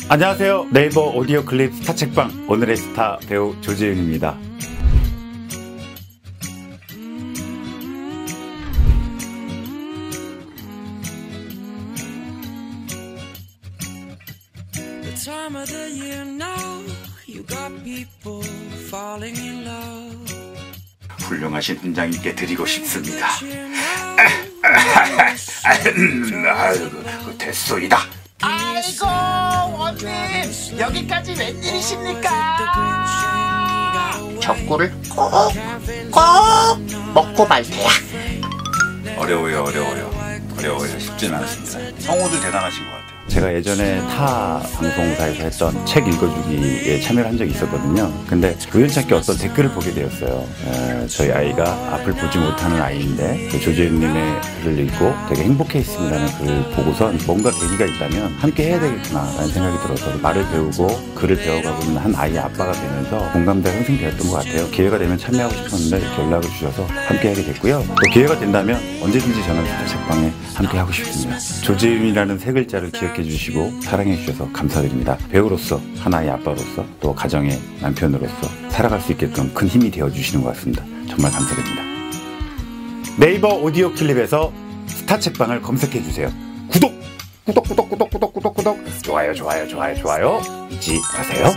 안녕하세요. 네이버 오디오 클립 스타 책방 오늘의 스타 배우 조재윤입니다. 훌륭하신 훈장님께 드리고 싶습니다. 아이고, 됐소이다. 아이고 원님 여기까지 웬일이십니까? 격구를 꼭 먹고 말 테야. 어려워요. 쉽지는 않습니다. 성우들 대단하신 것 같아요. 제가 예전에 타 방송사에서 했던 책 읽어주기에 참여를 한 적이 있었거든요. 근데 우연찮게 어떤 댓글을 보게 되었어요. 저희 아이가 앞을 보지 못하는 아이인데 조재윤님의 글을 읽고 되게 행복해했습니다는 글을 보고선 뭔가 계기가 있다면 함께 해야 되겠구나 라는 생각이 들어서 말을 배우고 글을 배워가고 있는 한 아이의 아빠가 되면서 공감대가 형성되었던 것 같아요. 기회가 되면 참여하고 싶었는데 이렇게 연락을 주셔서 함께 하게 됐고요. 또 기회가 된다면 언제든지 저는 스타 책방에 함께 하고 싶습니다. 조재윤이라는 세 글자를 기억해 주시고 사랑해 주셔서 감사드립니다. 배우로서, 하나의 아빠로서, 또 가정의 남편으로서 살아갈 수 있게끔 큰 힘이 되어 주시는 것 같습니다. 정말 감사드립니다. 네이버 오디오 클립에서 스타 책방을 검색해 주세요. 구독! 좋아요 잊지 마세요.